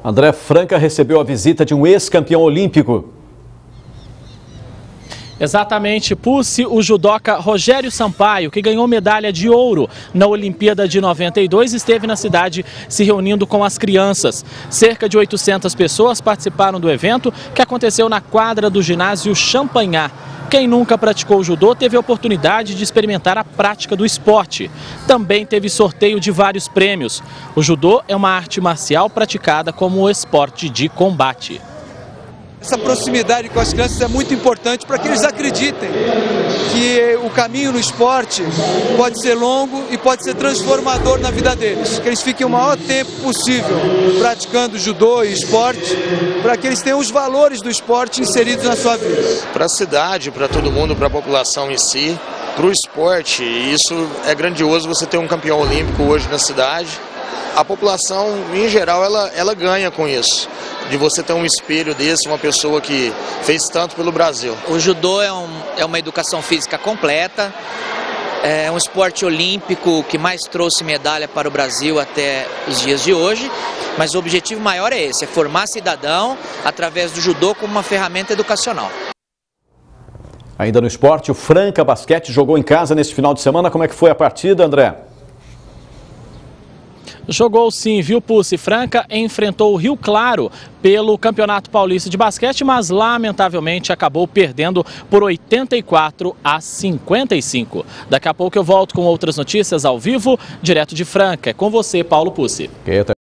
André, Franca recebeu a visita de um ex-campeão olímpico. Exatamente, Pussi, o judoca Rogério Sampaio, que ganhou medalha de ouro na Olimpíada de 92, esteve na cidade se reunindo com as crianças. Cerca de 800 pessoas participaram do evento, que aconteceu na quadra do ginásio Champanhar. Quem nunca praticou judô teve a oportunidade de experimentar a prática do esporte. Também teve sorteio de vários prêmios. O judô é uma arte marcial praticada como esporte de combate. Essa proximidade com as crianças é muito importante para que eles acreditem que o caminho no esporte pode ser longo e pode ser transformador na vida deles. Que eles fiquem o maior tempo possível praticando judô e esporte, para que eles tenham os valores do esporte inseridos na sua vida. Para a cidade, para todo mundo, para a população em si, para o esporte, isso é grandioso você ter um campeão olímpico hoje na cidade. A população, em geral, ela ganha com isso. De você ter um espelho desse, uma pessoa que fez tanto pelo Brasil. O judô é uma educação física completa, é um esporte olímpico que mais trouxe medalha para o Brasil até os dias de hoje, mas o objetivo maior é esse, é formar cidadão através do judô como uma ferramenta educacional. Ainda no esporte, o Franca Basquete jogou em casa nesse final de semana. Como é que foi a partida, André? Jogou sim, viu, Pussi? Franca enfrentou o Rio Claro pelo Campeonato Paulista de Basquete, mas lamentavelmente acabou perdendo por 84-55. Daqui a pouco eu volto com outras notícias ao vivo, direto de Franca. É com você, Paulo Pussi.